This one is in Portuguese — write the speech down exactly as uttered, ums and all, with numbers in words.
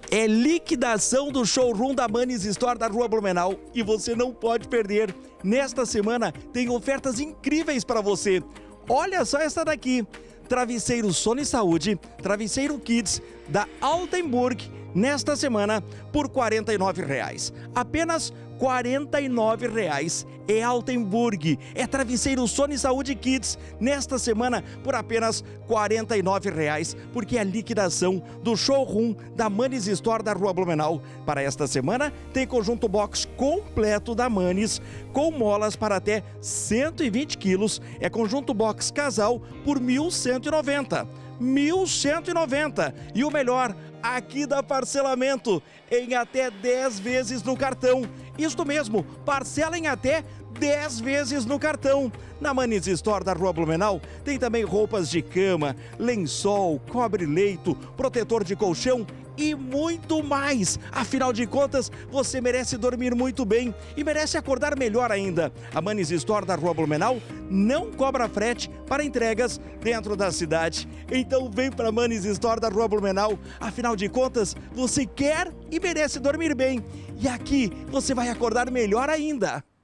É liquidação do showroom da Manis Store da Rua Blumenau e você não pode perder. Nesta semana tem ofertas incríveis para você. Olha só essa daqui. Travesseiro Sono e Saúde, travesseiro Kids da Altenburg, nesta semana por quarenta e nove reais. Apenas quarenta e nove reais. É Altenburg, é travesseiro Sono e Saúde Kids, nesta semana por apenas quarenta e nove reais, porque é a liquidação do showroom da Manis Store da Rua Blumenau. Para esta semana tem conjunto box completo da Manis, com molas para até cento e vinte quilos, é conjunto box casal por mil cento e noventa. mil cento e noventa. E o melhor, aqui dá parcelamento em até dez vezes no cartão. Isto mesmo, parcela em até dez vezes no cartão. Na Manis Store da Rua Blumenau tem também roupas de cama, lençol, cobre-leito, protetor de colchão e muito mais. Afinal de contas, você merece dormir muito bem e merece acordar melhor ainda. A Manis Store da Rua Blumenau não cobra frete para entregas dentro da cidade. Então vem para a Manis Store da Rua Blumenau. Afinal de contas, você quer e merece dormir bem. E aqui você vai acordar melhor ainda.